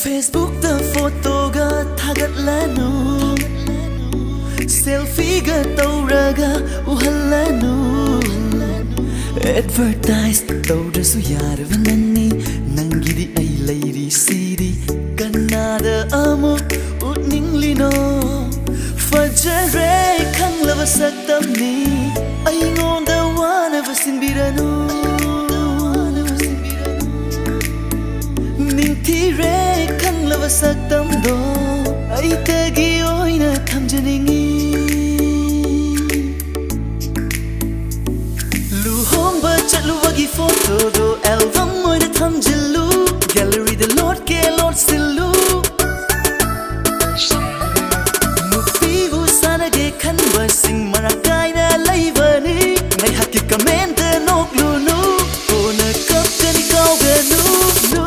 Facebook da photo ga thagat lanu selfie ga tauraga uhalanu advertise taurasu yarvanani nangidi ai lairi siri kanada amuk utninglino fajare khanglava saktamni ai ngonda wana vasinbiranu ningthire khanglava saktamdo ai tagi oina thamjaningi luhomba chatluwagi photo do album oina thamjilu gallery the lord ke lord silu nupibu sanage khanba sing marakaina laibani ngai hakki comment noklunu kona kapkani kauganu no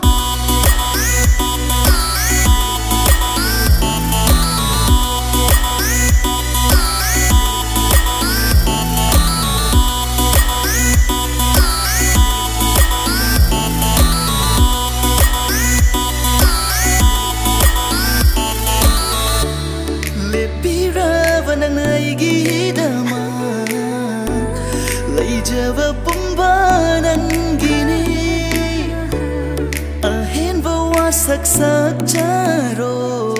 Java pumbanan gini ahen bawa sak sak jaro